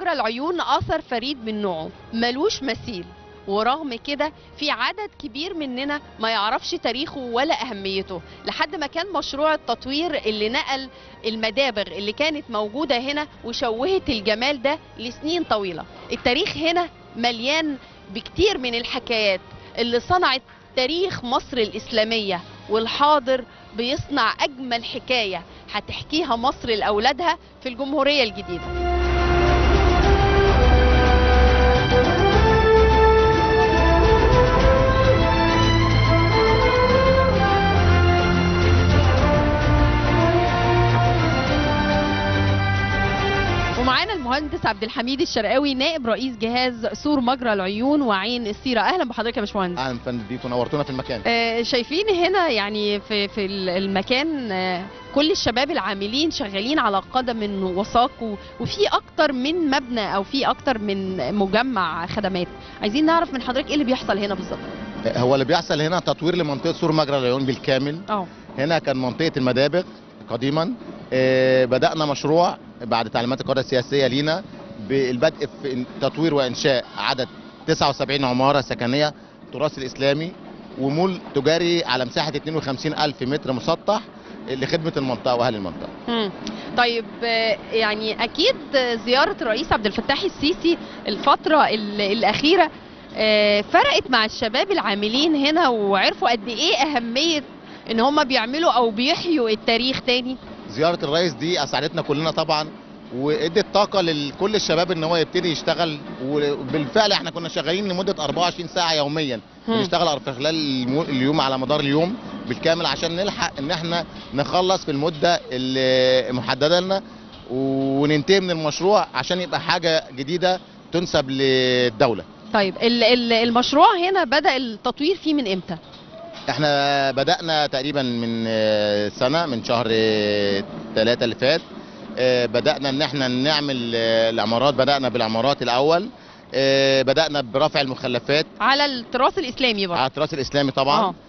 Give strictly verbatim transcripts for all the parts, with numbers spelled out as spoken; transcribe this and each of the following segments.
مجرى العيون أثر فريد من نوعه ملوش مثيل، ورغم كده في عدد كبير مننا ما يعرفش تاريخه ولا أهميته، لحد ما كان مشروع التطوير اللي نقل المدابغ اللي كانت موجودة هنا وشوهت الجمال ده لسنين طويلة. التاريخ هنا مليان بكتير من الحكايات اللي صنعت تاريخ مصر الإسلامية، والحاضر بيصنع أجمل حكاية هتحكيها مصر لأولادها في الجمهورية الجديدة. ومعانا المهندس عبد الحميد الشرقاوي نائب رئيس جهاز سور مجرى العيون وعين السيرة. اهلا بحضرتك يا باشمهندس. اهلا فندم بيكم، نورتونا في المكان. آه شايفين هنا يعني في في المكان آه كل الشباب العاملين شغالين على قدم وساق، وفي اكتر من مبنى او في اكتر من مجمع خدمات. عايزين نعرف من حضرتك ايه اللي بيحصل هنا بالظبط. هو اللي بيحصل هنا تطوير لمنطقه سور مجرى العيون بالكامل. اه هنا كان منطقه المدابغ قديما. آه بدانا مشروع بعد تعليمات القياده السياسيه لينا بالبدء في تطوير وانشاء عدد تسعة وسبعين عماره سكنيه تراث الاسلامي، ومول تجاري على مساحه اثنين وخمسين ألف متر مسطح لخدمه المنطقه واهل المنطقه. امم طيب يعني اكيد زياره الرئيس عبد الفتاح السيسي الفتره الاخيره فرقت مع الشباب العاملين هنا، وعرفوا قد ايه اهميه ان هم بيعملوا او بيحيوا التاريخ تاني. زياره الرئيس دي اسعدتنا كلنا طبعا، وادت طاقه لكل الشباب ان هو يبتدي يشتغل، وبالفعل احنا كنا شغالين لمده أربعة وعشرين ساعه يوميا، بنشتغل في خلال اليوم على مدار اليوم بالكامل عشان نلحق ان احنا نخلص في المده اللي محدده لنا وننتهي من المشروع عشان يبقى حاجه جديده تنسب للدوله. طيب المشروع هنا بدأ التطوير فيه من امتى؟ احنا بدأنا تقريبا من سنه، من شهر ثلاثة اللي فات. بدأنا ان احنا نعمل العمارات، بدأنا بالعمارات الاول، بدأنا برفع المخلفات على التراث الاسلامي برضه. على التراث الاسلامي طبعا. أوه.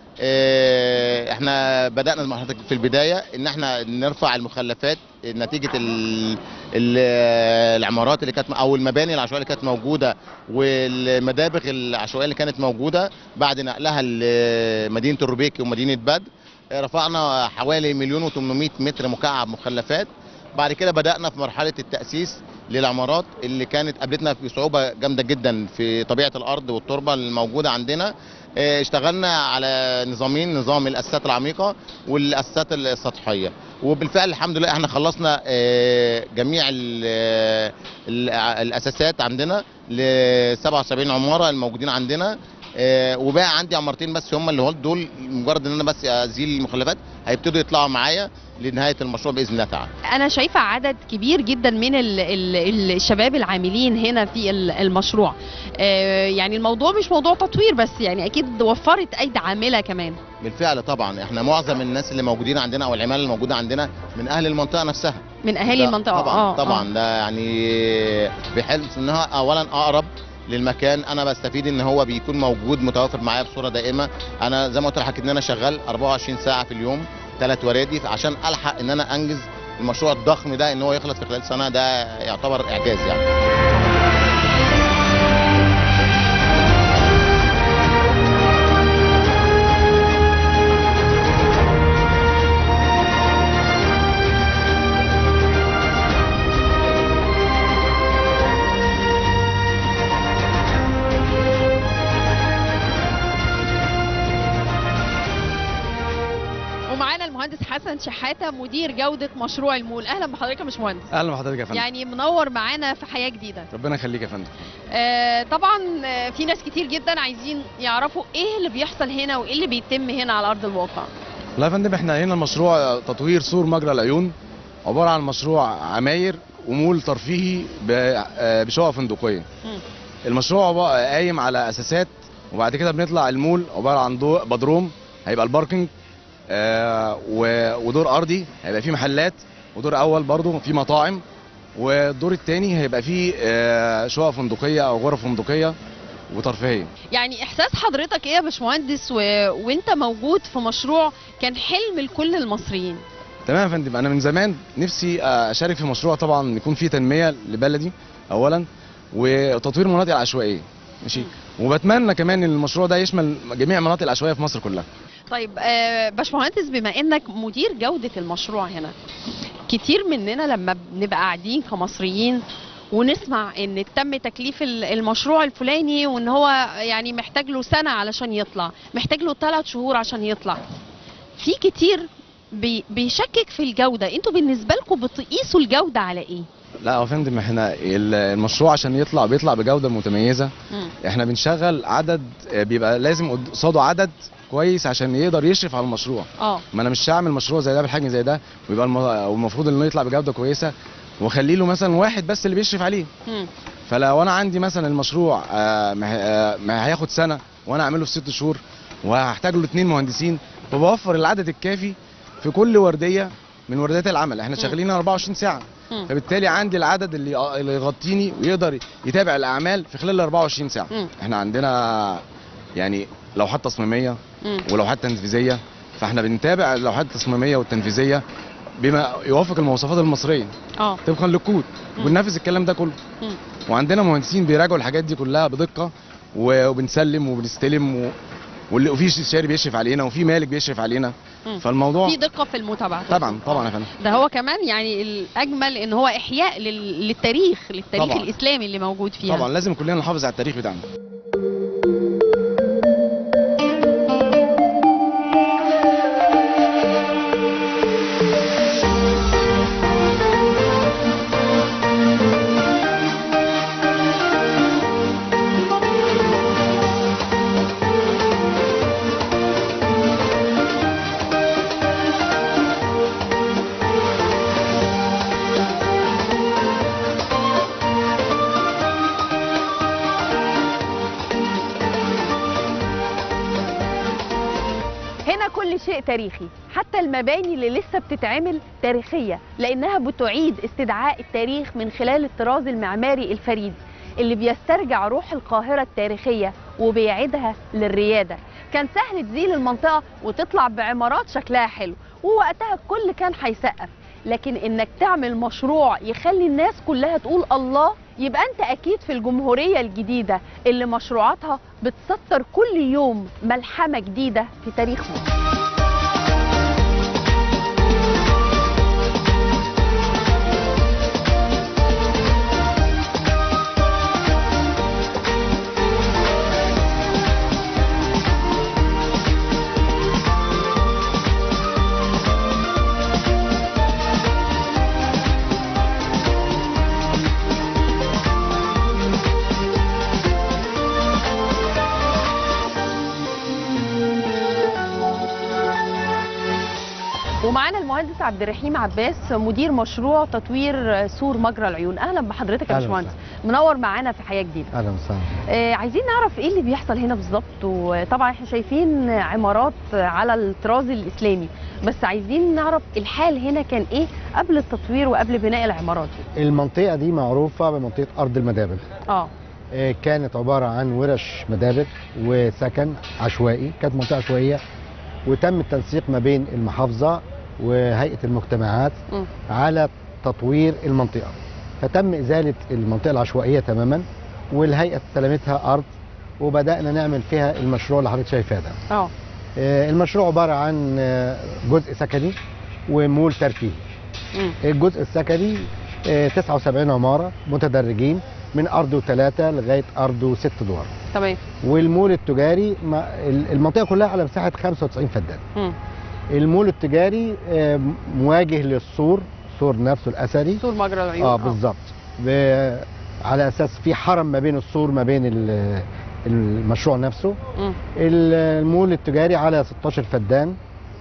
احنا بدأنا في البداية ان احنا نرفع المخلفات نتيجة ال ال العمارات اللي كانت او المباني العشوائية اللي كانت موجودة والمدابغ العشوائية اللي كانت موجودة بعد نقلها لمدينة الروبيكي ومدينة بدر. رفعنا حوالي مليون وثمانمائة متر مكعب مخلفات. بعد كده بدأنا في مرحلة التأسيس للعمارات اللي كانت قابلتنا بصعوبة جامدة جدا في طبيعة الأرض والتربة الموجودة عندنا. اشتغلنا على نظامين، نظام الأساسات العميقة والأساسات السطحية، وبالفعل الحمد لله احنا خلصنا جميع الأساسات عندنا ل سبعة وسبعين عمارة الموجودين عندنا. وبقى عندي عمارتين بس هم اللي دول، مجرد ان انا بس ازيل المخلفات هيبتدوا يطلعوا معايا لنهايه المشروع باذن الله تعالى. انا شايفه عدد كبير جدا من ال ال الشباب العاملين هنا في المشروع. يعني الموضوع مش موضوع تطوير بس، يعني اكيد وفرت ايدي عامله كمان. بالفعل طبعا احنا معظم الناس اللي موجودين عندنا او العماله الموجوده عندنا من اهل المنطقه نفسها. من اهالي المنطقه طبعا. اه طبعا ده يعني بحيث انها اولا اقرب للمكان، انا بستفيد ان هو بيكون موجود متوافر معايا بصوره دائمه. انا زي ما قلت لحضرتك ان انا شغال أربعة وعشرين ساعه في اليوم، ثلاث ورادي عشان الحق ان انا انجز المشروع الضخم ده، ان هو يخلص في خلال سنه، ده يعتبر اعجاز يعني. المهندس حسن شحاته مدير جوده مشروع المول. اهلا بحضرتك يا باشمهندس. اهلا بحضرتك يا فندم. يعني منور معانا في حياه جديده. ربنا يخليك يا فندم. آه طبعا في ناس كتير جدا عايزين يعرفوا ايه اللي بيحصل هنا وايه اللي بيتم هنا على ارض الواقع. لا يا فندم، احنا هنا المشروع تطوير سور مجرى العيون، عباره عن مشروع عماير ومول ترفيهي بشقق فندقيه. م. المشروع قايم على اساسات، وبعد كده بنطلع المول عباره عن بدروم هيبقى الباركنج، آه ودور ارضي هيبقى فيه محلات، ودور اول برضو فيه مطاعم، والدور الثاني هيبقى فيه آه شقق فندقيه او غرف فندقيه وترفيهيه. يعني احساس حضرتك ايه يا باشمهندس و... وانت موجود في مشروع كان حلم لكل المصريين؟ تمام يا فندم، انا من زمان نفسي اشارك في مشروع طبعا يكون فيه تنميه لبلدي اولا وتطوير مناطق العشوائيه ماشي، وبتمنى كمان ان المشروع ده يشمل جميع المناطق العشوائيه في مصر كلها. طيب آه، باشمهندس، بما انك مدير جوده المشروع هنا، كتير مننا لما بنبقى قاعدين كمصريين ونسمع ان تم تكليف المشروع الفلاني وان هو يعني محتاج له سنه علشان يطلع، محتاج له ثلاث شهور عشان يطلع، في كتير بي بيشكك في الجوده. انتوا بالنسبه لكم بتقيسوا الجوده على ايه؟ لا يا فندم، احنا المشروع عشان يطلع بيطلع بجوده متميزه. م. احنا بنشغل عدد، بيبقى لازم قصاده عدد كويس عشان يقدر يشرف على المشروع. اه ما انا مش هعمل مشروع زي ده بالحجم زي ده ويبقى المفروض انه يطلع بجوده كويسه واخلي له مثلا واحد بس اللي بيشرف عليه. م. فلو انا عندي مثلا المشروع آه ما هياخد سنه وانا اعمله في ست شهور وهحتاج له اثنين مهندسين، فبوفر العدد الكافي في كل ورديه من ورديات العمل. احنا شغالين أربعة وعشرين ساعه، م. فبالتالي عندي العدد اللي اللي يغطيني ويقدر يتابع الاعمال في خلال أربعة وعشرين ساعه. م. احنا عندنا يعني لوحات تصميميه ولوحات تنفيذيه، فاحنا بنتابع اللوحات التصميميه والتنفيذيه بما يوافق المواصفات المصريه اه طبقا للكود، وبننفذ الكلام ده كله. م. وعندنا مهندسين بيراجعوا الحاجات دي كلها بدقه، وبنسلم وبنستلم و... واللي وفي استشاري بيشرف علينا وفي مالك بيشرف علينا. م. فالموضوع في دقه في المتابعه طبعا طبعا يا فندم. ده هو كمان يعني الاجمل ان هو احياء لل... للتاريخ للتاريخ طبعًا. الاسلامي اللي موجود فيها. طبعا لازم كلنا نحافظ على التاريخ بتاعنا. كل شيء تاريخي، حتى المباني اللي لسه بتتعمل تاريخية، لأنها بتعيد استدعاء التاريخ من خلال الطراز المعماري الفريد اللي بيسترجع روح القاهرة التاريخية وبيعيدها للريادة. كان سهل تزيل المنطقة وتطلع بعمارات شكلها حلو، ووقتها الكل كان هيسقف، لكن إنك تعمل مشروع يخلي الناس كلها تقول الله، يبقى أنت أكيد في الجمهورية الجديدة اللي مشروعاتها بتسطر كل يوم ملحمة جديدة في تاريخ مصر. ومعانا المهندس عبد الرحيم عباس، مدير مشروع تطوير سور مجرى العيون. اهلا بحضرتك يا باشمهندس، منور معانا في حياه جديده. اهلا وسهلا. آه عايزين نعرف ايه اللي بيحصل هنا بالظبط، وطبعا احنا شايفين عمارات على الطراز الاسلامي، بس عايزين نعرف الحال هنا كان ايه قبل التطوير وقبل بناء العمارات دي. المنطقه دي معروفه بمنطقه ارض المدابغ. اه كانت عباره عن ورش مدابغ وسكن عشوائي، كانت منطقه عشوائيه، وتم التنسيق ما بين المحافظه وهيئة المجتمعات م. على تطوير المنطقة، فتم إزالة المنطقة العشوائية تماما، والهيئة استلمتها أرض وبدأنا نعمل فيها المشروع اللي حضرتك شايفاه ده. اه المشروع عبارة عن جزء سكني ومول ترفيهي. الجزء السكني تسعة وسبعين عمارة متدرجين من أرض وثلاثة لغاية أرض وست دور. تمام. والمول التجاري المنطقة كلها على مساحة خمسة وتسعين فدان. م. المول التجاري مواجه للسور، سور نفسه الاثري، سور مجرى العيون. اه بالظبط، على اساس في حرم ما بين السور ما بين المشروع نفسه. م. المول التجاري على ستاشر فدان،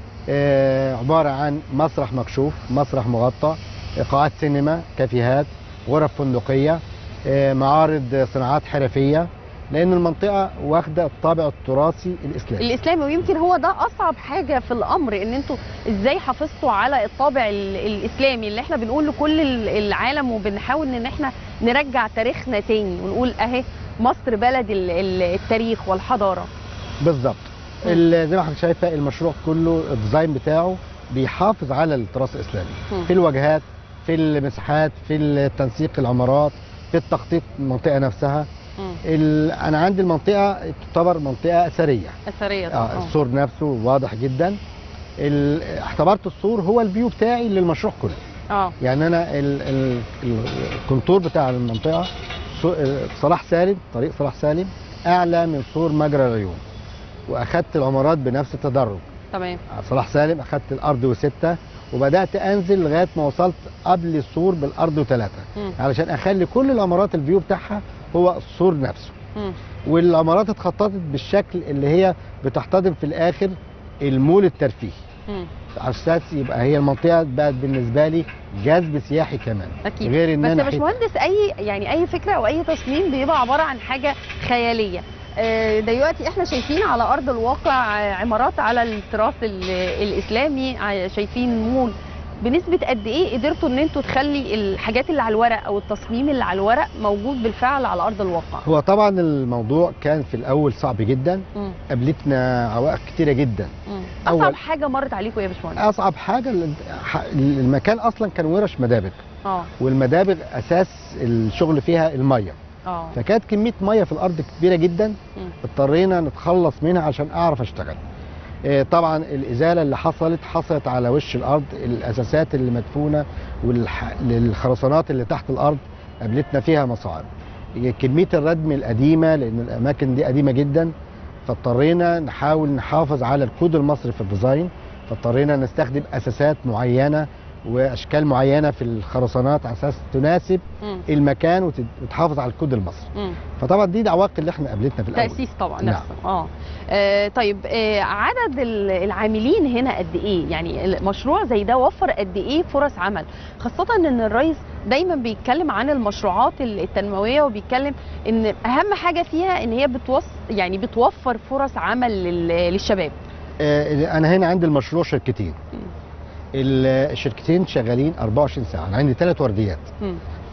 عباره عن مسرح مكشوف، مسرح مغطى، قاعات سينما، كافيهات، غرف فندقيه، معارض صناعات حرفيه، لأن المنطقة واخدة الطابع التراثي الإسلامي. الإسلامي، ويمكن هو ده أصعب حاجة في الأمر، إن أنتوا إزاي حافظتوا على الطابع الإسلامي اللي إحنا بنقول لكل العالم، وبنحاول إن إحنا نرجع تاريخنا تاني ونقول أهي مصر بلد التاريخ والحضارة. بالظبط. زي ما حضرتك شايفة المشروع كله الديزاين بتاعه بيحافظ على التراث الاسلامي مم. في الواجهات، في المساحات، في تنسيق العمارات، في التخطيط المنطقه نفسها. مم. ال... انا عندي المنطقه تعتبر منطقه اثريه. اثريه آه طبعا. السور نفسه واضح جدا. ال... اعتبرت السور هو الفيو بتاعي للمشروع كله. اه يعني انا ال... ال... ال- الكونتور بتاع المنطقه سو- صلاح سالم، طريق صلاح سالم اعلى من سور مجرى العيون، واخدت العمارات بنفس التدرج. تمام. صلاح سالم اخدت الارض وسته، وبدات انزل لغايه ما وصلت قبل السور بالارض وثلاثه، مم. علشان اخلي كل العمارات الفيو بتاعها هو السور نفسه. مم. والعمارات اتخططت بالشكل اللي هي بتحتضن في الاخر المول الترفيهي، مم. على اساس يبقى هي المنطقه بقت بالنسبه لي جذب سياحي كمان. اكيد. غير ان بس انا يا باشمهندس اي يعني اي فكره او اي تصميم بيبقى عباره عن حاجه خياليه. آه، دلوقتي احنا شايفين على ارض الواقع آه، عمارات على التراث ال- الاسلامي، آه، شايفين مول. بنسبه قد ايه قدرتوا ان انتوا تخلي الحاجات اللي على الورق او التصميم اللي على الورق موجود بالفعل على ارض الواقع؟ هو طبعا الموضوع كان في الاول صعب جدا، مم. قابلتنا عوائق كتيره جدا. مم. أول- اصعب حاجه مرت عليكم يا باشمهندس؟ اصعب حاجه ال- ح- المكان اصلا كان ورش مدابغ، اه والمدابغ اساس الشغل فيها الميه، اه فكانت كميه ميه في الارض كبيره جدا، مم. اضطرينا نتخلص منها عشان اعرف اشتغل. آه، طبعا الازاله اللي حصلت حصلت على وش الارض، الاساسات اللي مدفونه والخرسانات اللي تحت الارض قابلتنا فيها مصاعب. كميه الردم القديمه لان الاماكن دي قديمه جدا، فاضطرينا نحاول نحافظ على الكود المصري في الديزاين، فاضطرينا نستخدم اساسات معينه واشكال معينه في الخرسانات على اساس تناسب مم. المكان وت- وتحافظ على الكود المصري. مم. فطبعا دي العوائق اللي احنا قابلتنا في الاول. تأسيس طبعا نعم. نفسه. اه آه، طيب آه عدد ال- العاملين هنا قد ايه؟ يعني المشروع زي ده وفر قد ايه فرص عمل؟ خاصة ان الرئيس دايما بيتكلم عن المشروعات ال- التنموية، وبيتكلم ان اهم حاجة فيها ان هي بتوص يعني بتوفر فرص عمل لل- للشباب. آه، انا هنا عندي المشروع شركتين. ال- الشركتين شغالين أربعة وعشرين ساعه، انا عندي ثلاث ورديات. مم.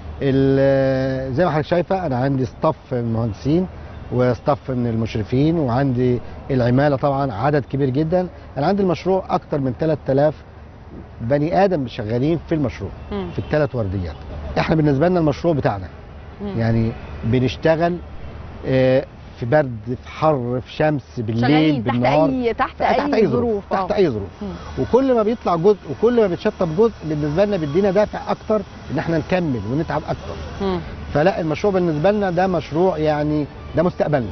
ال- زي ما حضرتك شايفه انا عندي ستاف مهندسين وستاف من المشرفين، وعندي العماله طبعا عدد كبير جدا. انا عندي المشروع اكتر من ثلاثة آلاف بني ادم شغالين في المشروع مم. في الثلاث ورديات. احنا بالنسبه لنا المشروع بتاعنا مم. يعني بنشتغل آه، في برد، في حر، في شمس، بالليل، شغالين تحت بالنهار، اي تحت, تحت اي ظروف. تحت آه. اي ظروف. مم. وكل ما بيطلع جزء وكل ما بيتشطب جزء بالنسبه لنا بيدينا دافع اكتر ان احنا نكمل ونتعب اكتر. مم. فلا المشروع بالنسبه لنا ده مشروع يعني ده مستقبلنا.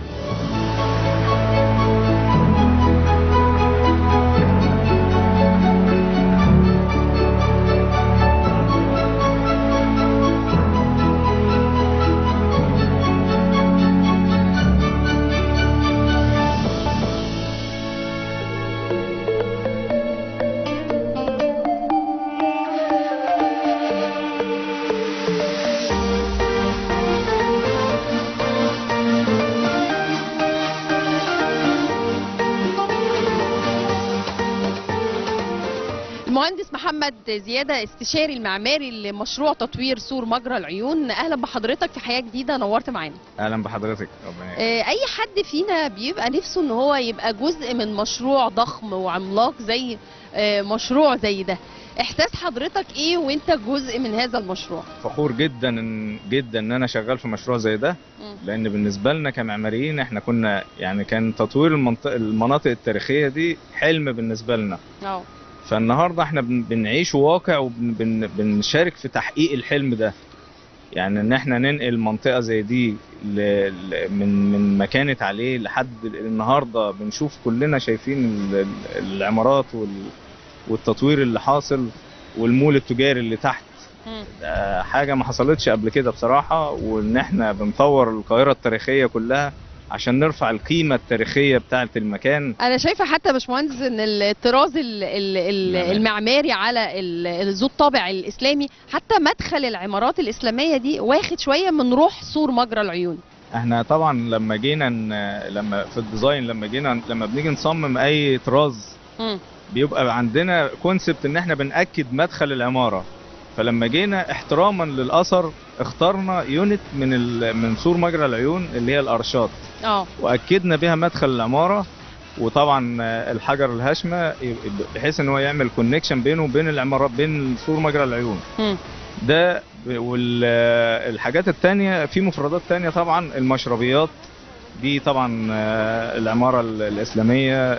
المهندس محمد زيادة، استشاري المعماري لمشروع تطوير سور مجرى العيون، اهلا بحضرتك في حياة جديدة، نورت معانا. اهلا بحضرتك. ربنا يخليك. آه، اي حد فينا بيبقى نفسه ان هو يبقى جزء من مشروع ضخم وعملاق زي آه، مشروع زي ده. احساس حضرتك ايه وانت جزء من هذا المشروع؟ فخور جدا إن جدا ان انا شغال في مشروع زي ده، مم. لان بالنسبه لنا كمعماريين احنا كنا يعني كان تطوير المنطقه المناطق التاريخيه دي حلم بالنسبه لنا. اه فالنهارده احنا بن- بنعيش واقع وبنشارك في تحقيق الحلم ده. يعني ان احنا ننقل منطقه زي دي ل... ل- من من ما كانت عليه لحد النهارده بنشوف كلنا شايفين ال- ال- العمارات وال... والتطوير اللي حاصل والمول التجاري اللي تحت. مم. ده حاجه ما حصلتش قبل كده بصراحه، وان احنا بنطور القاهره التاريخيه كلها عشان نرفع القيمه التاريخيه بتاعه المكان. انا شايفه حتى يا باشمهندس ان الطراز ال- ال- ال- معماري. المعماري على ال- ذو الطابع الاسلامي، حتى مدخل العمارات الاسلاميه دي واخد شويه من روح سور مجرى العيون. احنا طبعا لما جينا ن- لما في الديزاين لما جينا لما بنيجي نصمم اي طراز مم. بيبقى عندنا كونسبت ان احنا بنأكد مدخل العمارة. فلما جينا احتراما للاثر اخترنا يونت من ال... من سور مجرى العيون اللي هي الارشات، اه واكدنا بها مدخل العمارة. وطبعا الحجر الهشمه بحيث ان هو يعمل كونكشن بينه وبين العمارات، بين سور مجرى العيون. م. ده والحاجات التانية في مفردات تانية طبعا، المشربيات دي طبعا العمارة الإسلامية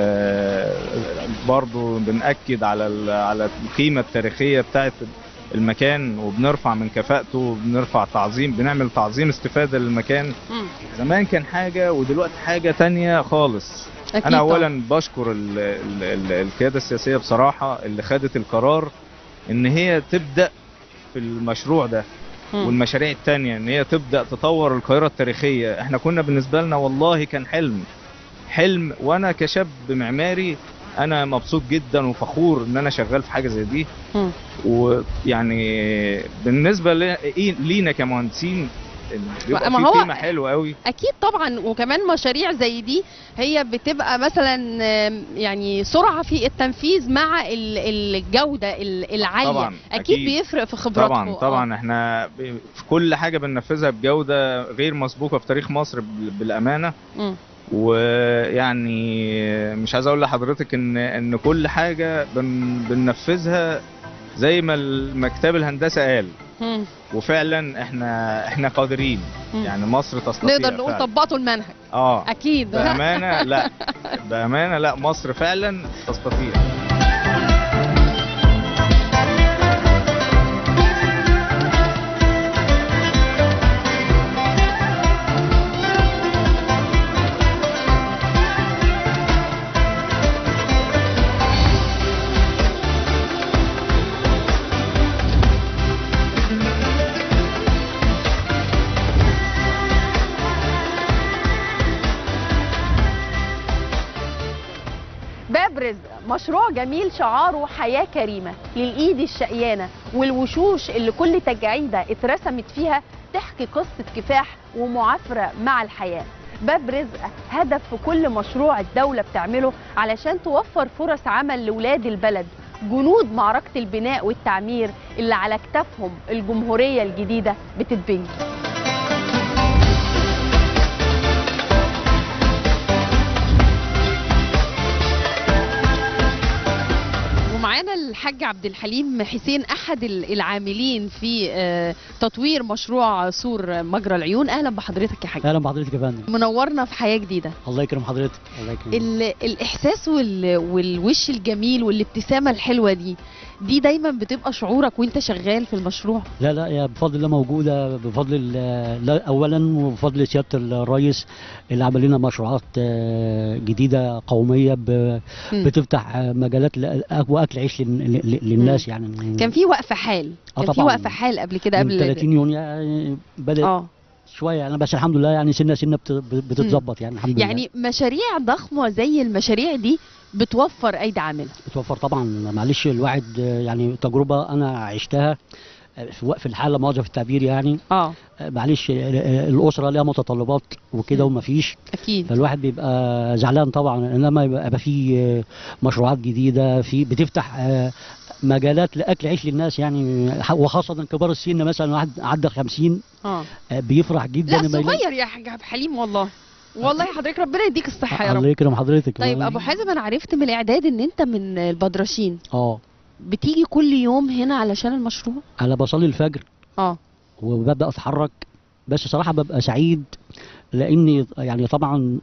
برضو بنأكد على على القيمة التاريخية بتاعت المكان، وبنرفع من كفاءته وبنرفع تعظيم، بنعمل تعظيم استفادة للمكان. م. زمان كان حاجة ودلوقتي حاجة تانية خالص. أنا أولا بشكر ال ال ال القيادة السياسية بصراحة اللي خدت القرار إن هي تبدأ في المشروع ده والمشاريع التانية، ان هي تبدأ تطور القاهرة التاريخية. احنا كنا بالنسبة لنا والله كان حلم حلم وانا كشاب معماري انا مبسوط جدا وفخور ان انا شغال في حاجة زي دي. ويعني بالنسبة لينا كمهندسين بيبقى في قيمة حلوة قوي. اكيد طبعا، وكمان مشاريع زي دي هي بتبقى مثلا يعني سرعة في التنفيذ مع الجودة العالية. طبعا اكيد, أكيد بيفرق في خبراتكم. طبعا طبعا احنا في كل حاجة بننفذها بجودة غير مسبوقة في تاريخ مصر بالامانة. م. ويعني مش عايز اقول لحضرتك ان ان كل حاجة بن بننفذها زي ما المكتب الهندسة قال. مم. وفعلا احنا احنا قادرين. مم. يعني مصر تستطيع، نقدر نقول طبقتوا المنهج. اه اكيد بامانه. لا بامانه لا مصر فعلا تستطيع. مشروع جميل شعاره حياة كريمة للإيد الشقيانة والوشوش اللي كل تجعيدة اترسمت فيها تحكي قصة كفاح ومعافرة مع الحياة. باب رزق هدف في كل مشروع الدولة بتعمله علشان توفر فرص عمل لولاد البلد، جنود معركة البناء والتعمير اللي على كتافهم الجمهورية الجديدة بتتبني. معانا الحاج عبد الحليم حسين احد العاملين في تطوير مشروع سور مجرى العيون. اهلا بحضرتك يا حاج. اهلا بحضرتك يا فندم. منورنا في حياه جديده. الله يكرم حضرتك. الله يكرم. الاحساس والوش الجميل والابتسامه الحلوه دي دي دايما بتبقى شعورك وانت شغال في المشروع؟ لا لا يا بفضل الله موجوده، بفضل الله اولا وبفضل سياده الرئيس اللي عمل لنا مشروعات جديده قوميه بتفتح مجالات واكل عيش للناس. يعني كان في وقفه حال كان في وقفه حال قبل كده، قبل ثلاثين يونيو يعني بدا اه شويه انا بس الحمد لله يعني سنه سنه بتتظبط يعني الحمد لله. يعني مشاريع ضخمه زي المشاريع دي بتوفر ايدي عامله. بتوفر طبعا، معلش الواحد يعني تجربه انا عشتها في وقف الحاله موظف التعبير يعني. اه معلش الاسره ليها متطلبات وكده ومفيش اكيد، فالواحد بيبقى زعلان طبعا، انما يبقى في مشروعات جديده في بتفتح مجالات لاكل عيش للناس يعني، وخاصه كبار السن مثلا واحد عدى خمسين اه بيفرح جدا. لا صغير يا حاج عبد الحليم والله والله حضرتك ربنا يديك الصحه يا رب. الله يكرم حضرتك. طيب ابو حازم انا عرفت من الاعداد ان انت من البدرشين. اه بتيجي كل يوم هنا علشان المشروع؟ انا بصلي الفجر اه وببدا اتحرك، بس صراحه ببقى سعيد لاني يعني طبعا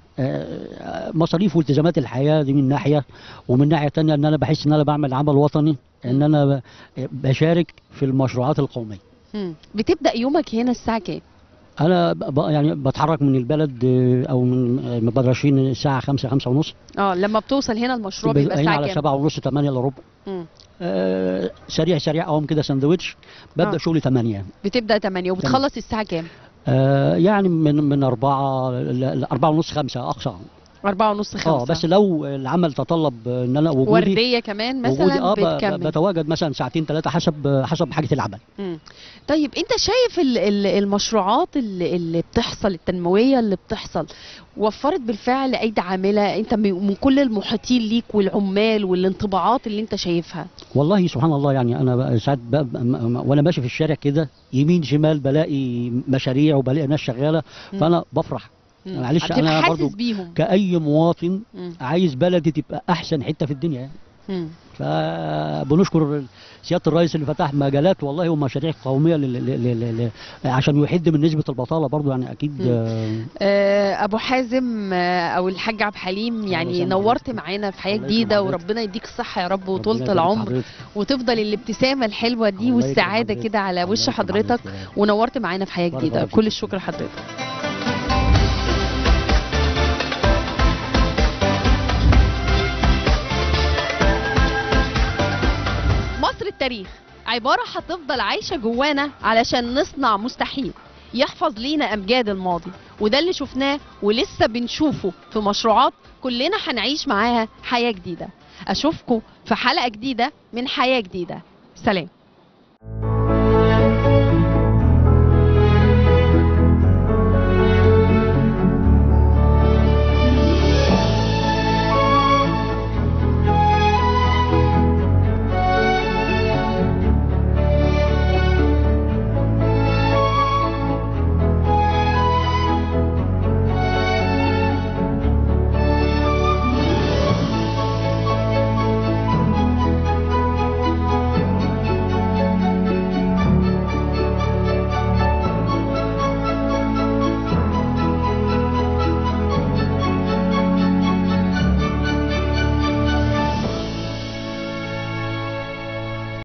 مصاريف والتزامات الحياه دي من ناحيه، ومن ناحيه ثانيه ان انا بحس ان انا بعمل عمل وطني، ان انا بشارك في المشروعات القوميه. امم بتبدا يومك هنا الساعه كام؟ انا يعني بتحرك من البلد او من بدرشين الساعه خمسة خمسة ونص. اه لما بتوصل هنا المشروع بيبقى الساعه كام؟ على سبعة ونص ثمانية الا ربع. امم آه سريع سريع اقوم كده سندوتش، ببدا آه. شغلي ثمانية. بتبدا ثمانية وبتخلص الساعه كام؟ آه يعني من من أربعة ل أربعة ونص خمسة اقصى. أربعة ونص خمسة. اه بس لو العمل تطلب ان انا وجودي ورديه كمان مثلا آه بتكمل. بتواجد مثلا ساعتين ثلاثه حسب حسب حاجه العمل. مم. طيب انت شايف ال ال المشروعات اللي, اللي بتحصل التنمويه اللي بتحصل وفرت بالفعل ايدي عامله انت من كل المحيطين ليك والعمال والانطباعات اللي انت شايفها؟ والله سبحان الله يعني انا ساعات وانا ماشي في الشارع كده يمين شمال بلاقي مشاريع وبلاقي ناس شغاله، فانا بفرح معلش انا برضو بيهم. كأي مواطن مم. عايز بلدي تبقى احسن حته في الدنيا يعني. مم. فبنشكر سياده الرئيس اللي فتح مجالات والله ومشاريع قوميه لل... لل... لل... عشان يحد من نسبه البطاله برضو يعني اكيد. آه ابو حازم آه او الحاج عبد الحليم يعني نورت معانا في حياه جديده، وربنا يديك الصحه يا رب وطولة العمر، وتفضل الابتسامه الحلوه دي والسعاده كده على وش حضرتك، ونورت معانا في حياه جديده. كل الشكر لحضرتك. مصر التاريخ عبارة هتفضل عايشة جوانا علشان نصنع مستحيل يحفظ لينا أمجاد الماضي، وده اللي شفناه ولسه بنشوفه في مشروعات كلنا هنعيش معاها حياة جديدة. أشوفكم في حلقة جديدة من حياة جديدة. سلام.